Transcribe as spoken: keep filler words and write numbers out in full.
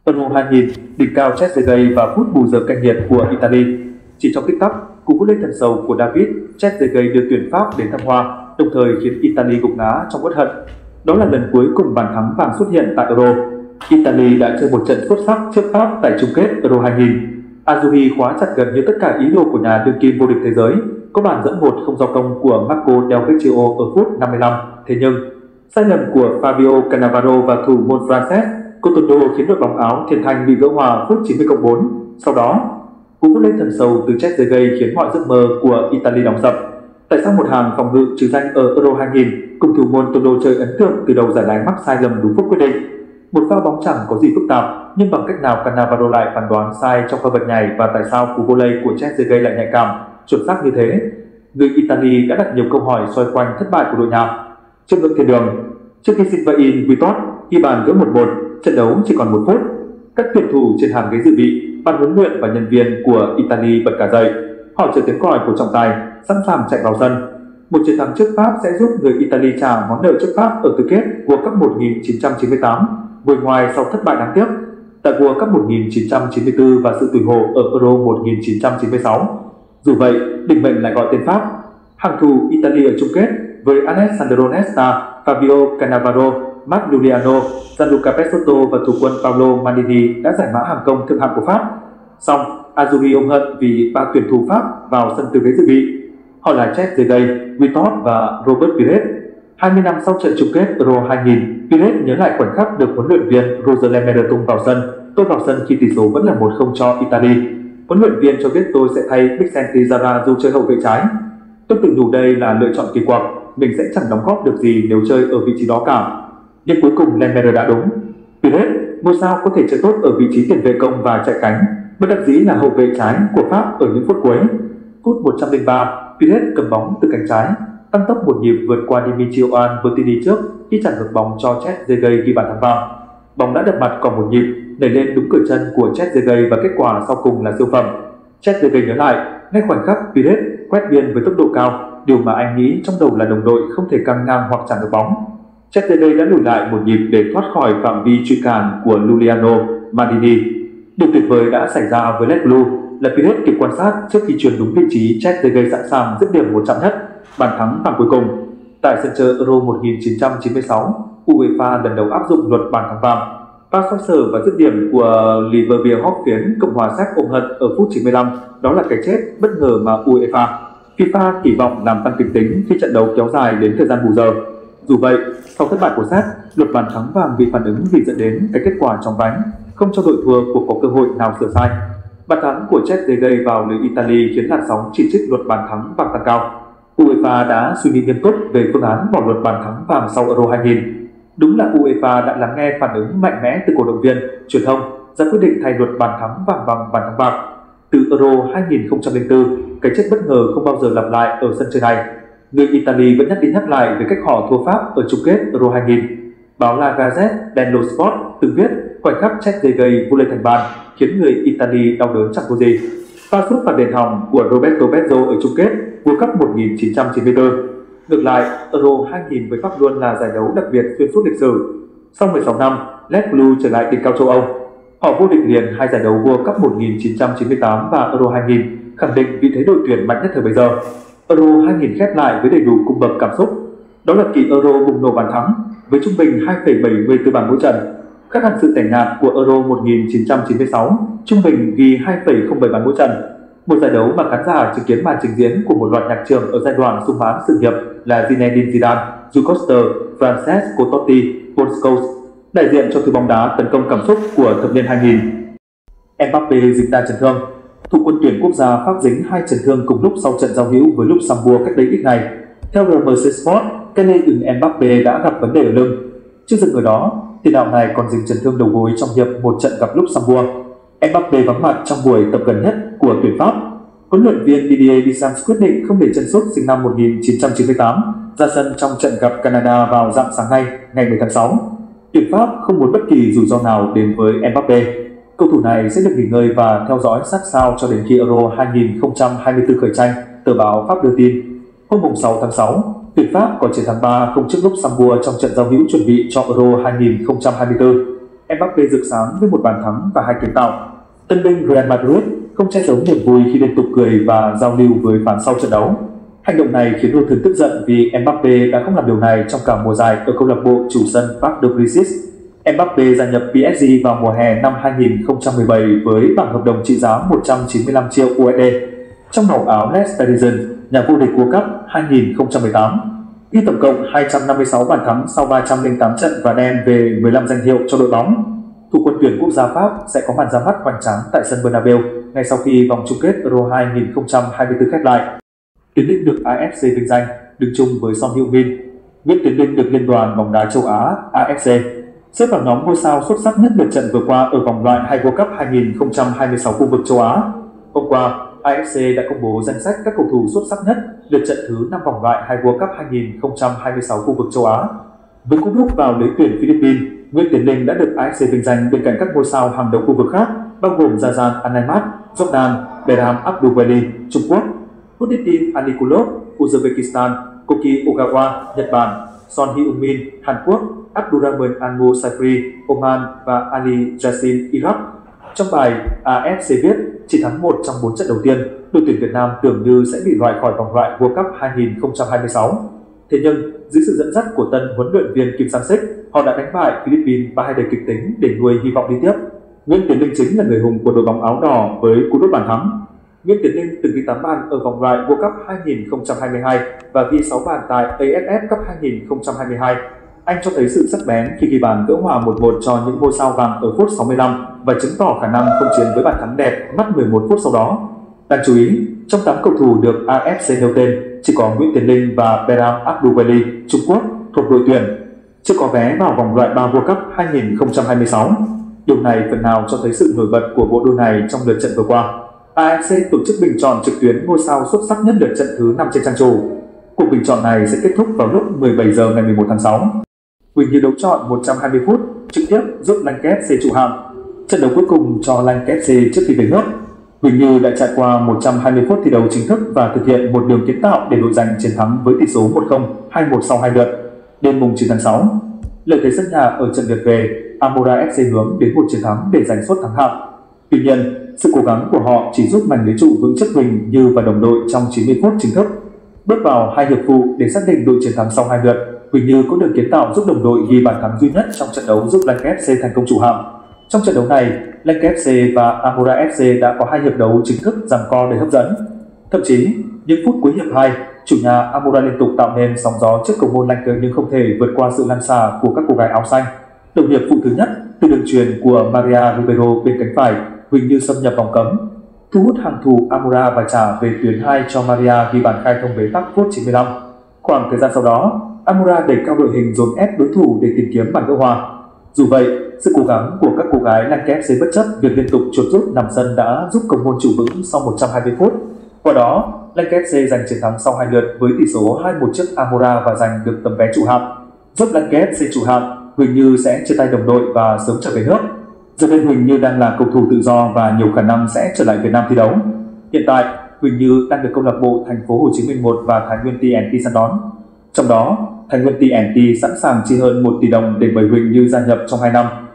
Euro hai nghìn, đỉnh cao Trezeguet và phút bù giờ canh nhiệt của Italy. Chỉ trong tích tắc, cú vút lên thần sầu của David, Trezeguet đưa tuyển Pháp đến thăng hoa, đồng thời khiến Italy gục ngã trong uất hận. Đó là lần cuối cùng bàn thắng vàng xuất hiện tại Euro. Italy đã chơi một trận xuất sắc trước Pháp tại chung kết Euro hai nghìn. Azzurri khóa chặt gần như tất cả ý đồ của nhà đương kim vô địch thế giới. Có bàn dẫn một không do công của Marco Del Vecchio ở phút năm mươi lăm. Thế nhưng, sai lầm của Fabio Cannavaro và thủ môn Francesc Cotondo khiến đội bóng áo Thiên Thanh bị gỡ hòa phút chín mươi cộng bốn. Sau đó, cú vút lên thần sầu từ Trezeguet khiến mọi giấc mơ của Italy đóng sập. Tại sao một hàng phòng ngự trừ danh ở Euro hai nghìn cùng thủ môn Tondo chơi ấn tượng từ đầu giải lái mắc sai lầm đúng phút quyết định? Một pha bóng chẳng có gì phức tạp, nhưng bằng cách nào Cannavaro lại phán đoán sai trong pha bật nhảy và tại sao cú volley của Trezeguet lại nhạy cảm, chuẩn xác như thế? Người Italy đã đặt nhiều câu hỏi xoay quanh thất bại của đội nhà. Trước ngưỡng thiên đường, trước khi Sylvain Guitot ghi bàn gỡ một một, trận đấu chỉ còn một phút. Các tuyển thủ trên hàng ghế dự bị, ban huấn luyện và nhân viên của Italy bật cả dậy. Họ chờ tiếng còi của trọng tài, sẵn sàng chạy vào sân. Một chiến thắng trước Pháp sẽ giúp người Italy trả món nợ trước Pháp ở tứ kết World Cup một nghìn chín trăm chín mươi tám, ngồi ngoài sau thất bại đáng tiếc tại World Cup một nghìn chín trăm chín mươi tư và sự tủi hổ ở Euro một nghìn chín trăm chín mươi sáu. Dù vậy, định mệnh lại gọi tên Pháp. Hàng thủ Italy ở chung kết với Alessandro Nesta, Fabio Cannavaro, Marc Giuliano, Gianluca Pessotto và thủ quân Paolo Maldini đã giải mã hàng công thượng hạng của Pháp. Song, Azzurri ôm hận vì ba tuyển thủ Pháp vào sân từ ghế dự bị. Họ là Trezeguet, Guitot và Robert Pires. hai mươi năm sau trận chung kết Euro hai nghìn, Pires nhớ lại khoảnh khắc được huấn luyện viên Roger Lemaire tung vào sân. Tôi vào sân khi tỷ số vẫn là một không cho Italy. Huấn luyện viên cho biết tôi sẽ thay Vicente Zara dù chơi hậu vệ trái. Tôi tự nhủ đây là lựa chọn kỳ quặc, mình sẽ chẳng đóng góp được gì nếu chơi ở vị trí đó cả. Nhưng cuối cùng Lemaire đã đúng. Pires, ngôi sao có thể chơi tốt ở vị trí tiền vệ công và chạy cánh, bất đắc dĩ là hậu vệ trái của Pháp ở những phút cuối. Phút một trăm lẻ ba, Pires cầm bóng từ cánh trái, tăng tốc một nhịp vượt qua Dimitrios Bertini trước khi chặn ngược bóng cho Trezeguet ghi bàn thắng vàng. Bóng đã đập mặt còn một nhịp, đẩy lên đúng cửa chân của Trezeguet và kết quả sau cùng là siêu phẩm. Trezeguet nhớ lại, ngay khoảnh khắc Pires quét biên với tốc độ cao, điều mà anh nghĩ trong đầu là đồng đội không thể căng ngang hoặc chặn được bóng. Trezeguet đã lùi lại một nhịp để thoát khỏi phạm vi truy cản của Giuliano Maldini. Điều tuyệt vời đã xảy ra với Les Blues là Pires kịp quan sát trước khi chuyển đúng vị trí. Trezeguet sẵn sàng dứt điểm một chạm nhất, bàn thắng vàng cuối cùng. Tại sân chơi Euro một nghìn chín trăm chín mươi sáu, UEFA lần đầu áp dụng luật bàn thắng vàng. Pha xoay sở và dứt điểm của Olivier Hoch khiến Cộng hòa Séc ôm hận ở phút chín mươi lăm. Đó là cái chết bất ngờ mà UEFA, FIFA kỳ vọng làm tăng kịch tính khi trận đấu kéo dài đến thời gian bù giờ. Dù vậy, sau thất bại của Séc, luật bàn thắng vàng bị phản ứng vì dẫn đến cái kết quả chóng vánh, không cho đội thua cuộc có cơ hội nào sửa sai. Bàn thắng của Trezeguet vào lưới Italy khiến làn sóng chỉ trích luật bàn thắng vàng tăng cao. UEFA đã suy nghĩ nghiêm túc về phương án bỏ luật bàn thắng vàng sau Euro hai nghìn. Đúng là UEFA đã lắng nghe phản ứng mạnh mẽ từ cổ động viên, truyền thông, ra quyết định thay luật bàn thắng vàng bằng bàn thắng bạc. Từ Euro hai nghìn không trăm lẻ bốn, cái chết bất ngờ không bao giờ lặp lại ở sân chơi này. Người Italy vẫn nhắc đi nhắc lại về cách họ thua Pháp ở chung kết Euro hai nghìn. Báo La Gazzetta dello Sport từng viết khoảnh khắc Trezeguet vút lên thành bàn khiến người Italy đau đớn chẳng có gì. Pha sút phạt đền hỏng của Roberto Baggio ở chung kết World Cup một nghìn chín trăm chín mươi tư. Ngược lại, Euro hai nghìn với Pháp luôn là giải đấu đặc biệt xuyên suốt lịch sử. Sau mười sáu năm, Les Blues trở lại đỉnh cao châu Âu. Họ vô địch liền hai giải đấu World Cup một nghìn chín trăm chín mươi tám và Euro hai nghìn, khẳng định vị thế đội tuyển mạnh nhất thời bấy giờ. Euro hai nghìn khép lại với đầy đủ cung bậc cảm xúc. Đó là kỳ Euro bùng nổ bàn thắng với trung bình hai phẩy bảy mươi tư bàn mỗi trận. Khác hẳn sự tẻ nhạt của Euro một nghìn chín trăm chín mươi sáu, trung bình ghi hai phẩy không bảy bàn mỗi trận. Một giải đấu mà khán giả chứng kiến màn trình diễn của một loạt nhạc trưởng ở giai đoạn sung mãn sự nghiệp là Zinedine Zidane, Rui Costa, Francesco Totti, Paul Scholes, đại diện cho thứ bóng đá tấn công cảm xúc của thập niên hai nghìn. Mbappe dính đa chấn thương. Thủ quân tuyển quốc gia Pháp dính hai chấn thương cùng lúc sau trận giao hữu với Luxembourg cách đây ít ngày. Theo rờ em xê Sport, Kylian Mbappe đã gặp vấn đề ở lưng. Trước dừng ở đó, tiền đạo này còn dính chấn thương đầu gối trong hiệp một trận gặp Luxembourg. Mbappe vắng mặt trong buổi tập gần nhất của tuyển Pháp. Huấn luyện viên Didier Deschamps quyết định không để chân sút sinh năm một nghìn chín trăm chín mươi tám ra sân trong trận gặp Canada vào rạng sáng nay, ngày mười tháng sáu. Tuyển Pháp không muốn bất kỳ rủi ro nào đến với Mbappe. Cầu thủ này sẽ được nghỉ ngơi và theo dõi sát sao cho đến khi Euro hai nghìn không trăm hai mươi tư khởi tranh, tờ báo Pháp đưa tin. Hôm sáu tháng sáu, tuyển Pháp có chiến thắng ba không trước Luxembourg trong trận giao hữu chuẩn bị cho Euro hai nghìn không trăm hai mươi tư. Mbappe rực sáng với một bàn thắng và hai kiến tạo. Tân binh Real Madrid không che giấu niềm vui khi liên tục cười và giao lưu với phán sau trận đấu. Hành động này khiến đối thủ tức giận vì Mbappe đã không làm điều này trong cả mùa giải ở câu lạc bộ chủ sân Parc des Princes. Mbappe gia nhập pê ét giê vào mùa hè năm hai nghìn không trăm mười bảy với bảng hợp đồng trị giá một trăm chín mươi lăm triệu u ét đê. Trong màu áo Led Stallions, nhà vô địch World Cup hai nghìn không trăm mười tám, ghi tổng cộng hai trăm năm mươi sáu bàn thắng sau ba trăm lẻ tám trận và đem về mười lăm danh hiệu cho đội bóng. Thủ quân tuyển quốc gia Pháp sẽ có màn ra mắt hoành tráng tại sân Bernabeu ngay sau khi vòng chung kết Euro hai nghìn không trăm hai mươi tư khép lại. Tiến Linh được a ép xê vinh danh đứng chung với Son Heung-min. Nguyễn Tiến Linh được Liên đoàn bóng đá châu Á a ép xê xếp vào nhóm ngôi sao xuất sắc nhất lượt trận vừa qua ở vòng loại hai World Cup hai nghìn không trăm hai mươi sáu khu vực châu Á. Hôm qua, a ép xê đã công bố danh sách các cầu thủ xuất sắc nhất lượt trận thứ năm vòng loại hai World Cup hai nghìn không trăm hai mươi sáu khu vực châu Á. Với cú đúp vào lưới tuyển Philippines, Nguyễn Tiến Linh đã được a ép xê vinh danh bên cạnh các ngôi sao hàng đầu khu vực khác, bao gồm Zazan Anaimat, Jordan, Behram Abdulwali, Trung Quốc, Huddetin Alikulov, Uzbekistan, Koki Ogawa, Nhật Bản, Son Heung-min, Hàn Quốc, Abdurrahman Al-Musafiri, Oman và Ali Yassin, Iraq. Trong bài, a ép xê viết chỉ thắng một trong bốn trận đầu tiên, đội tuyển Việt Nam tưởng như sẽ bị loại khỏi vòng loại World Cup hai nghìn không trăm hai mươi sáu. Thế nhưng, dưới sự dẫn dắt của tân huấn luyện viên Kim Sang-sik, họ đã đánh bại Philippines ba hai đầy kịch tính để nuôi hy vọng đi tiếp. Nguyễn Tiến Linh chính là người hùng của đội bóng áo đỏ với cú đúp bàn thắng. Nguyễn Tiến Linh từng ghi tám bàn ở vòng loại World Cup hai nghìn không trăm hai mươi hai và ghi sáu bàn tại a ép ép Cup hai nghìn không trăm hai mươi hai. Anh cho thấy sự sắc bén khi ghi bàn gỡ hòa một một cho những ngôi sao vàng ở phút sáu mươi lăm và chứng tỏ khả năng không chiến với bàn thắng đẹp mất mười một phút sau đó. Đáng chú ý, trong tám cầu thủ được a ép xê nêu tên, chỉ có Nguyễn Tiến Linh và Behram Abdulwali, Trung Quốc, thuộc đội tuyển chưa có vé vào vòng loại ba World Cup hai nghìn không trăm hai mươi sáu. Điều này phần nào cho thấy sự nổi bật của bộ đôi này trong lượt trận vừa qua. a ép xê tổ chức bình chọn trực tuyến ngôi sao xuất sắc nhất lượt trận thứ năm trên trang chủ. Cuộc bình chọn này sẽ kết thúc vào lúc mười bảy giờ ngày mười một tháng sáu. Huỳnh Như đấu chọn một trăm hai mươi phút trực tiếp giúp Lankes C trụ hạng. Trận đấu cuối cùng cho Lankes C trước khi về nước. Huỳnh Như đã trải qua một trăm hai mươi phút thi đấu chính thức và thực hiện một đường kiến tạo để đội giành chiến thắng với tỷ số một không, hai một sau hai lượt. Đêm mùng chín tháng sáu, lợi thế sân nhà ở trận lượt về, Amora ép xê hướng đến một chiến thắng để giành suất thắng hạng. Tuy nhiên, sự cố gắng của họ chỉ giúp mảnh lưới trụ vững chắc Huỳnh Như và đồng đội trong chín mươi phút chính thức. Bước vào hai hiệp phụ để xác định đội chiến thắng sau hai lượt, Huỳnh Như có đường kiến tạo giúp đồng đội ghi bàn thắng duy nhất trong trận đấu giúp Lankes C thành công trụ hạng. Trong trận đấu này, Lankes C và Amora ép xê đã có hai hiệp đấu chính thức giằng co đầy hấp dẫn. Thậm chí, những phút cuối hiệp hai, chủ nhà Amora liên tục tạo nên sóng gió trước cầu môn Lankes nhưng không thể vượt qua sự lăn xả của các cô gái áo xanh. Đầu hiệp phụ thứ nhất từ đường chuyền của Maria Ribeiro bên cánh phải, Huỳnh Như xâm nhập vòng cấm, thu hút hàng thủ Amora và trả về tuyến hai cho Maria ghi bàn khai thông bế tắc phút chín mươi lăm. Khoảng thời gian sau đó, Amora đẩy cao đội hình dồn ép đối thủ để tìm kiếm bàn gỡ hòa. Dù vậy, sự cố gắng của các cô gái Lankes C bất chấp việc liên tục chuột rút nằm sân đã giúp cầu môn trụ vững sau một trăm hai mươi phút. Qua đó, Lankes C giành chiến thắng sau hai lượt với tỷ số hai một trước Amora và giành được tấm vé trụ hạng. Giúp Lankes C trụ hạng, Huỳnh Như sẽ chia tay đồng đội và sớm trở về nước. Giờ đây Huỳnh Như đang là cầu thủ tự do và nhiều khả năng sẽ trở lại Việt Nam thi đấu. Hiện tại, Huỳnh Như đang được câu lạc bộ Thành phố Hồ Chí Minh một và Thái Nguyên tê en tê săn đón. Trong đó, Thái Nguyên tê en tê sẵn sàng chi hơn một tỷ đồng để mời Huỳnh Như gia nhập trong hai năm.